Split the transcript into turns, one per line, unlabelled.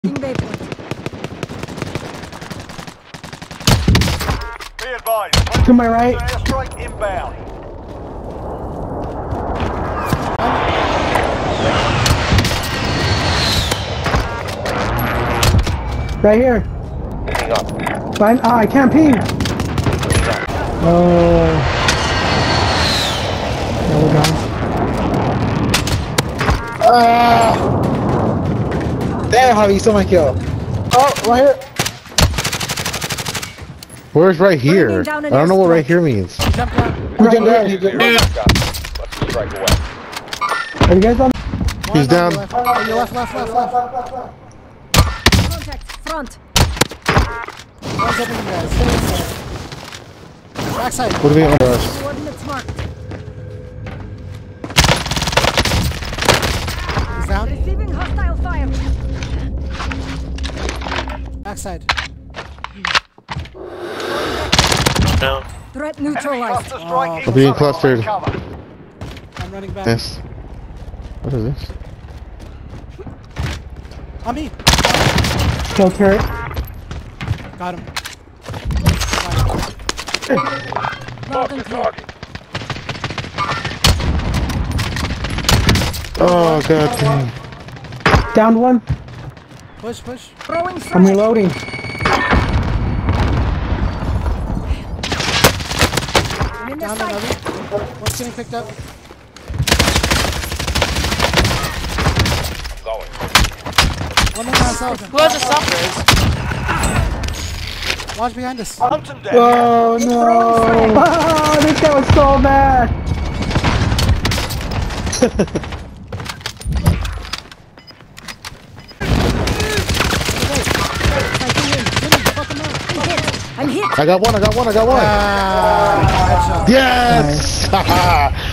To my right.
Airstrike inbound.
Right here.
Ping up.
Fine. Ah, I can't ping. Oh. There we go. Damn, Javi, you stole my kill. Oh, right here.
Where's right here? I don't know what right here means.
Right here.
Let's strike away.
Are you guys on?
He's down.
Left.
Contact, front.
One's opening, guys. Backside.
What do we under us?
Coordinates marked.
He's down.
Receiving hostile fire.
Backside.
No.
Threat
Enemy
neutralized.
cluster strike
We're being
incoming.
clustered.
Cover.
I'm running back.
Yes. What is this?
On me.
Kill turret.
Got him.
Loud and clear.
Oh god damn.
Down one.
Push.
Throwing
I'm
frag.
reloading.
I'm in the
Down
sight.
another. One's getting picked up.
Going.
One more myself.
Who has a suffers?
Watch behind us.
Hunt them down.
Oh no! Oh, this guy was so bad.
I'm hit.
I got one.
Headshot.
Yes!